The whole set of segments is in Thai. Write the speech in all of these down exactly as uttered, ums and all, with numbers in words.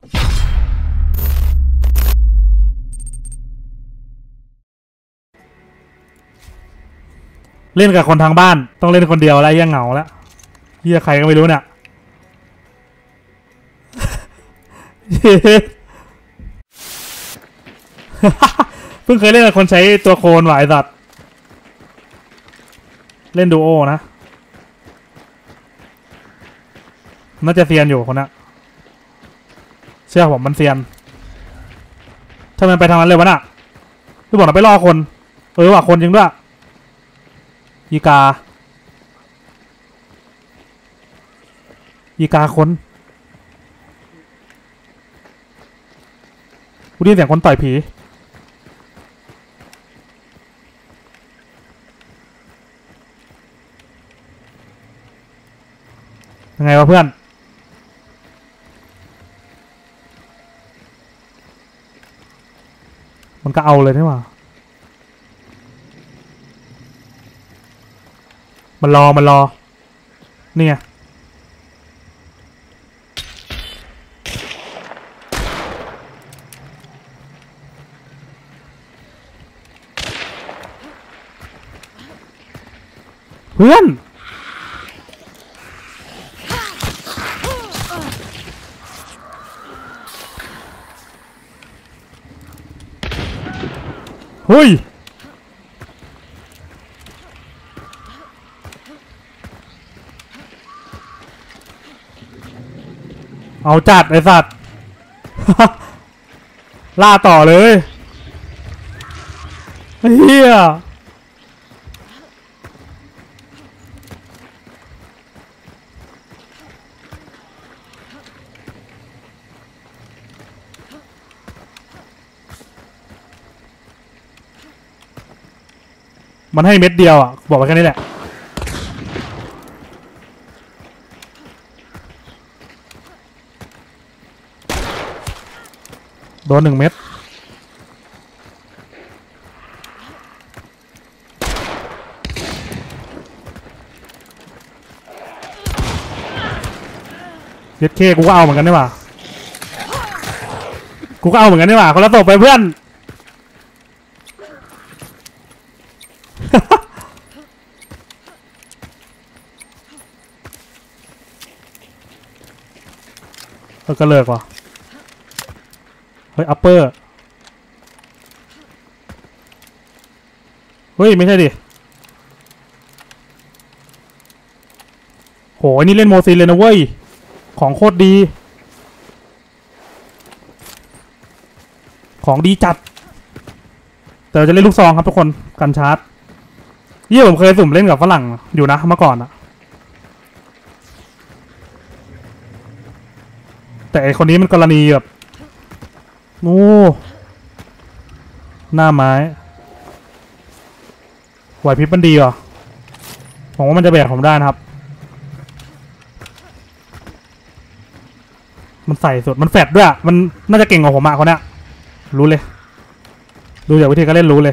เล่นกับคนทางบ้านต้องเล่นคนเดียวแล้วยังเหงาแล้วเฮียใครก็ไม่รู้เนี่ยเพิ่งเคยเล่นกับคนใช้ตัวโคลนหวายสัตว์เล่นดูโอนะน่าจะเซียนอยู่คนน่ะเชื่อผมมันเซียนถ้ามันไปทางนั้นเลยวะน่ะพี่บอกเราไปล่อคนเออว่ะคนจริงด้วยอีกาอีกาคนกูได้ยินเสียงคนต่อยผียังไงวะเพื่อนมันก็เอาเลยใช่ไหมมันรอมันรอนี่ไงเพื่อนเฮ้ยเอาจัดไอ้สัตว์ ล่าต่อเลยเฮียมันให้เม็ดเดียวอ่ะบอกไปแค่นี้แหละโดนหนึ่งเม็ดเย็ดเคกูก็เอาเหมือนกันนี่หว่ากูก็เอาเหมือนกันนี่หว่าคนละตบไปเพื่อนเออก็เลิกว่ะเฮ้ยอัปเปอร์เฮ้ยไม่ใช่ดิโหนี่เล่นโมซินเลยนะเว้ยของโคตรดีของดีจัดแต่จะเล่นลูกซองครับทุกคนกันชาร์จยี่ผมเคยสุ่มเล่นกับฝรั่งอยู่นะเมื่อก่อนอะแต่ไอคนนี้มันกรณีแบบโอ้หน้าไม้ไหวพริบมันดีอ่ะผมว่ามันจะแบกผมได้นะครับมันใส่สุดมันแฟดด้วยมันน่าจะเก่งกว่าผมอะคนเนี้ยรู้เลยดูจากวิธีการเล่นรู้เลย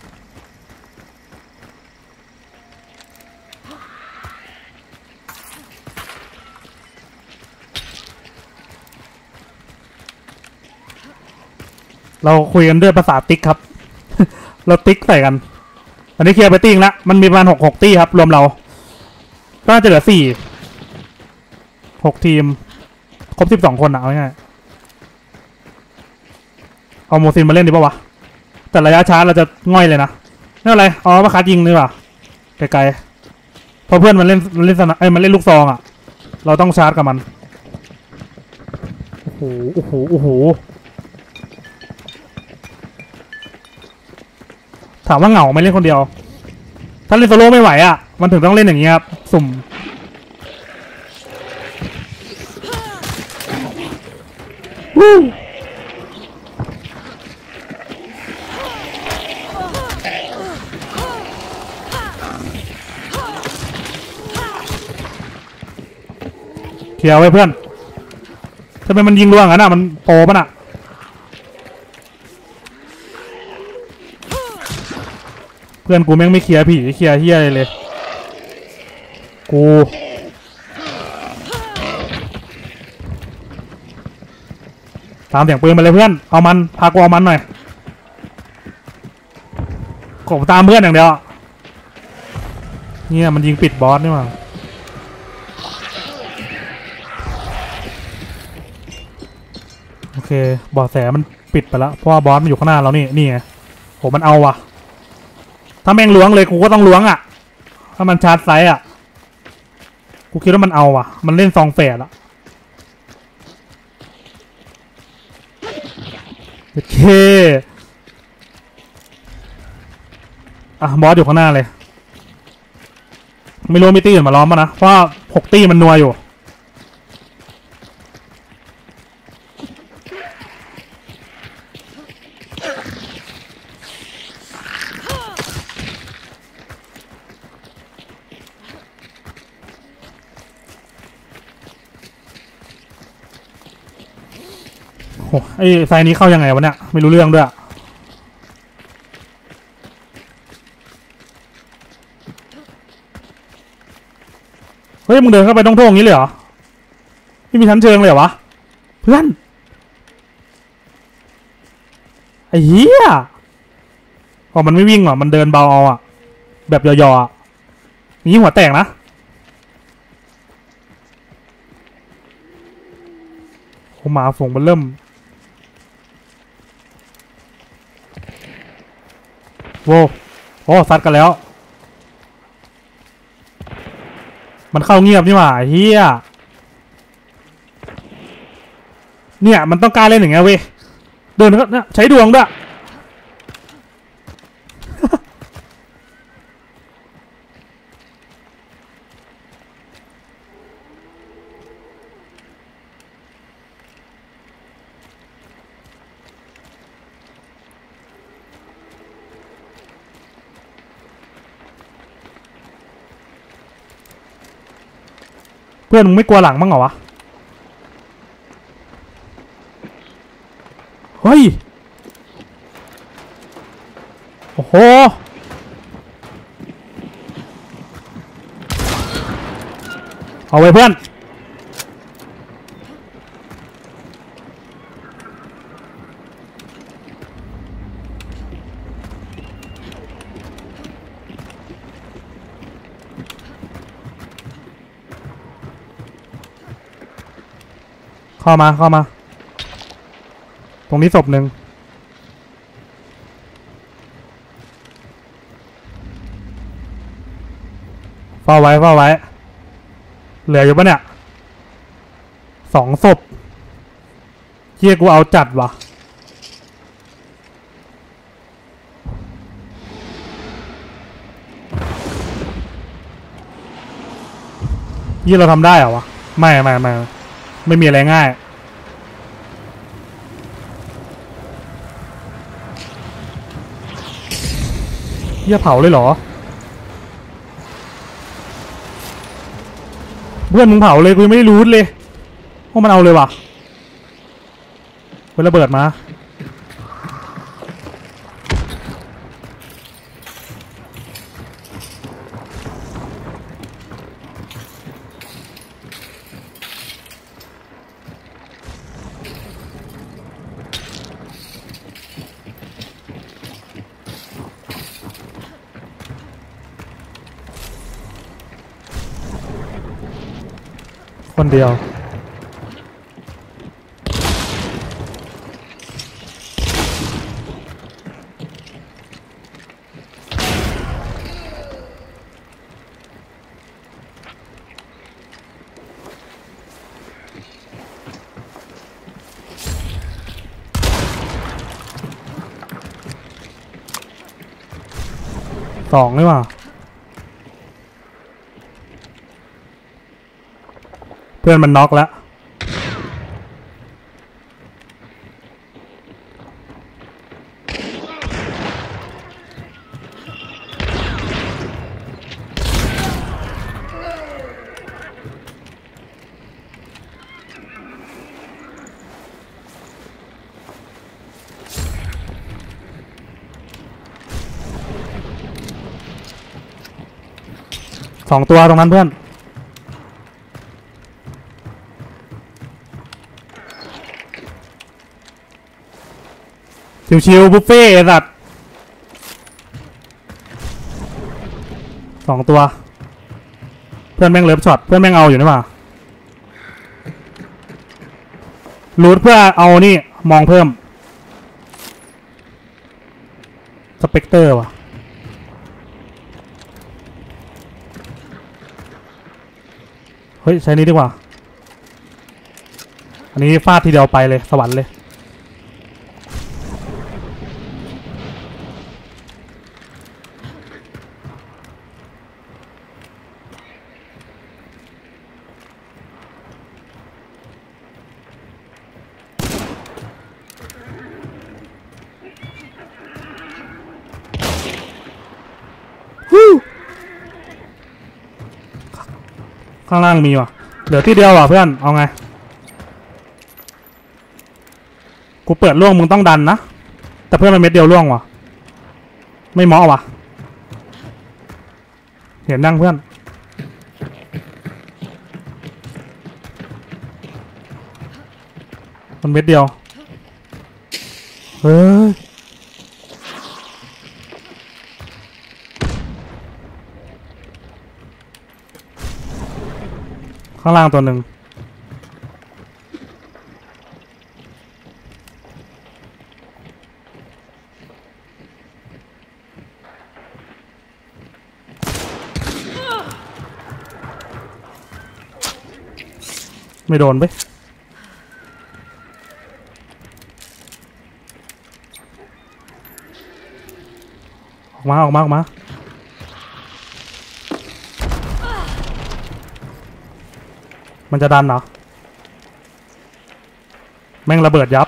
เราคุยกันด้วยภาษาติ๊กครับ เราติ๊กใส่กันอันนี้เคลียร์ไปติ้งละมันมีประมาณหกหกตี้ครับรวมเราก็น่าจะเหลือสี่หกทีมครบสิบสองคนอะเอาง่ายเอาโมซินมาเล่นดีป่าวะแต่ระยะช้าเราจะง่อยเลยนะไม่เป็นไรอ๋อมาคัดยิงดีกว่าไกลๆเพราะเพื่อนมันเล่นมันเล่นสนะเอ้ยมันเล่นลูกซองอะเราต้องชาร์จกับมันโอ้โหโอ้โหโอ้โหถามว่าเหงาไม่เล่นคนเดียวถ้าเล่นโซโล่ไม่ไหวอ่ะมันถึงต้องเล่นอย่างนี้ครับสุ่มเคลียร์ไว้เพื่อนทำไมมันยิงรัวงั้นอ่ะมันโปป่ะน่ะเพื่อนกูแม่งไม่เคลียร์ผีเคลียร์เฮียอะไรเลยกูตามเสียงปืนมาเลยเพื่อนเอามันพากูเอามันหน่อยผมตามเพื่อนอย่างเดียวเนี่ยมันยิงปิดบอสนี่มาโอเคบอดแสมันปิดไปแล้วเพราะว่าบอสมันอยู่ข้างหน้าเรานี่นี่ไงโหมันเอาว่ะถ้าแม่งล้วงเลยกูก็ต้องล้วงอ่ะถ้ามันชาร์จไซส์อ่ะกูคิดว่ามันเอาว่ะมันเล่นซองแฝดอ่ะโอเคอ่ะบอสอยู่ข้างหน้าเลยไม่รู้มีตีอื่นมาล้อมป่ะนะเพราะว่าหกตีมันนัวอยู่โอ้ไอ้ไซนี้เข้ายังไงวะเนี่ยไม่รู้เรื่องด้วยเฮ้ยมึงเดินเข้าไปตรงโถงนี้เลยเหรอไม่มีชั้นเชิงเลยเหรอวะเพื่อนไอ้เหี้ยพอมันไม่วิ่งหรอมันเดินเบาเอาอ่ะแบบย่อๆอ่ะนี่หัวแตกนะโอ้หมาฝงมันเริ่มโว้โอ้ซัดกันแล้วมันเข้าเงียบนี่หว่าเฮียเนี่ยมันต้องการเล่นอย่างเงี้ยเว้ยเดินก็ใช้ดวงด้วยเพื่อนมึงไม่กลัวหลังบ้างเหรอวะเฮ้ยโอ้โหเอาไว้เพื่อนเข้ามาเข้ามาตรงนี้ศพหนึ่งเฝ้าไว้เฝ้าไว้เหลืออยู่ปะเนี่ยสองศพเฮียกูเอาจัดวะเฮียเราทำได้เหรอวะไม่ไม่ไม่ไม่มีอะไรง่ายเฮียเผาเลยเหรอเพื่อนมึงเผาเลยกูไม่ได้รู้เลยว่ามันเอาเลยว่ะเวลาเบิดมาคนเดียวสองนี่หว่าเพื่อนมันน็อกแล้วสองตัวตรงนั้นเพื่อนชิวๆบุฟเฟ่ไอ้สัตว์สองตัวเพื่อนแม่งเลิฟช็อตเพื่อนแม่งเอาอยู่นี่หว่ารูทเพื่อเอานี่มองเพิ่มสเปกเตอร์ว่ะเฮ้ยใช้นี้ดีกว่าอันนี้ฟาดทีเดียวไปเลยสวรรค์เลยข้างล่างมีว่ะเหลือที่เดียวว่ะเพื่อนเอาไงกูเปิดล่วงมึงต้องดันนะแต่เพื่อนมันเม็ดเดียวล่วงว่ะไม่เหมาะว่ะเห็นนั่งเพื่อนมันเม็ดเดียวเฮ้ยข้างล่างตัวหนึ่งไม่โดนไปออกมาออกมาออกมามันจะดันเหรอแม่งระเบิดยับ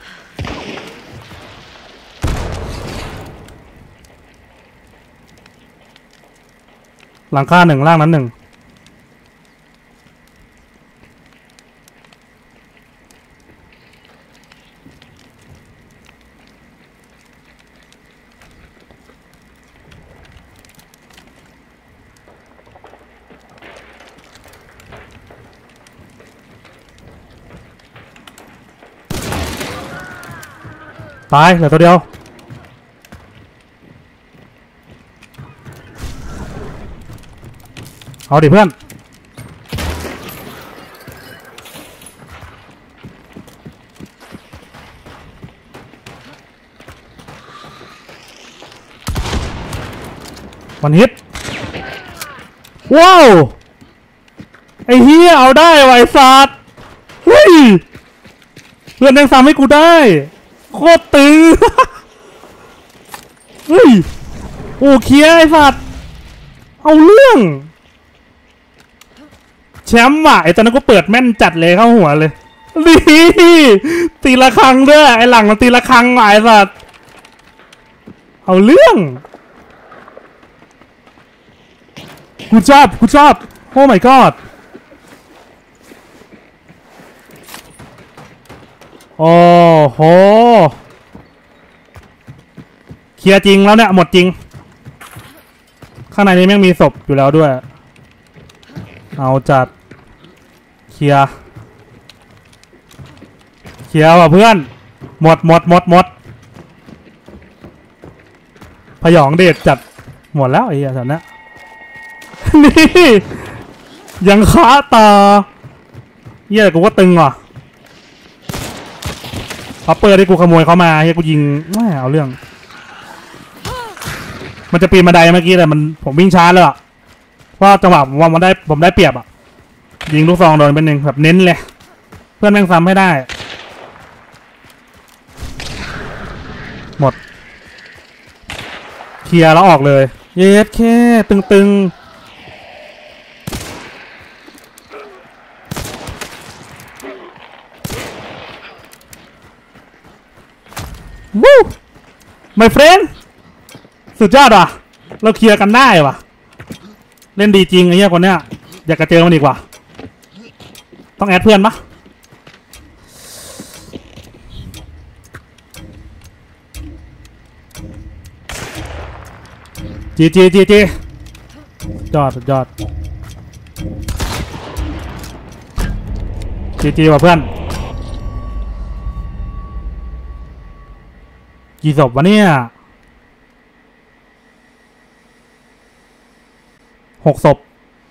หลังคาหนึ่งล่างนั้นหนึ่งตายเหลือตัวเดียวเอาดิเพื่อนวันฮิตว้าวไอ้เฮียเอาได้ไวสัตว์เฮ้ยเพื่อนยังซ้ำให้กูได้โคตรตึง เฮ้ยโอ้เคลียร์ไอ้สัตว์เอาเรื่องแชมป์ว่ะไอ้ตอนนั้นก็เปิดแม่นจัดเลยเข้าหัวเลยนี่ตีละครั้งด้วยไอ้หลังมันตีละครั้งว่ะไอ้สัตว์เอาเรื่องกูชอบกูชอบโอ้ my god โอ้โหเคลียร์จริงแล้วเนี่ยหมดจริงข้างในนี้แม่งมีศพอยู่แล้วด้วยเอาจัดเคลียร์เคลียร์ว่ะเพื่อนหมดหมดหมดหมดพยองเดชจัดหมดแล้วไอ้เหี้ยสันนะนี่ยังค้าตาเหี้ยกูก็ตึงว่ะพอเปิดที่กูขโมยเขามาเฮียกูยิงไม่เอาเรื่องมันจะปีนบันไดเมื่อกี้แต่มันผมวิ่งช้าเลยอ่ะเพราะจังหวะผมว่ามันได้ผมได้เปรียบอ่ะยิงลูกซองโดนเป็นหนึ่งแบบเน้นเลยเพื่อนแม่งซ้ำให้ได้หมดเคลียร์แล้วออกเลยเย็ดแค่ตึงๆวู้my friend สุดยอดว่ะเราเคลียร์กันได้ว่ะเล่นดีจริงไอ้เหี้ยคนเนี้ยอยากจะเจอมันอีกว่ะต้องแอดเพื่อนปะจีจีจีจียอดสุดยอดจีจีว่ะเพื่อนกี่ศพวะเนี่ยหกศพ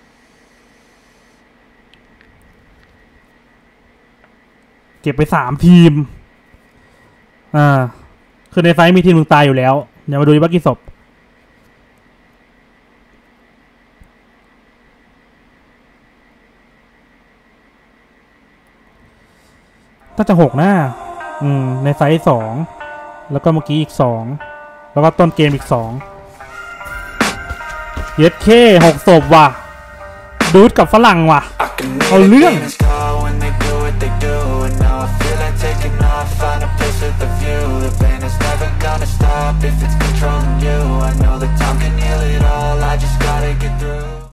เก็บไปสามทีมอ่าคือในไฟมีทีมหนึ่งตายอยู่แล้วเดี๋ยวมาดูดิว่ากี่ศพน่าจะหกหน้าอืมในไซส์สองแล้วก็เมื่อกี้อีกสองแล้วก็ต้นเกมอีกสองเย็ดเคหกศพว่ะดูดกับฝรั่งว่ะเอาเรื่องIf it's controlling you, I know that time can heal it all. I just gotta get through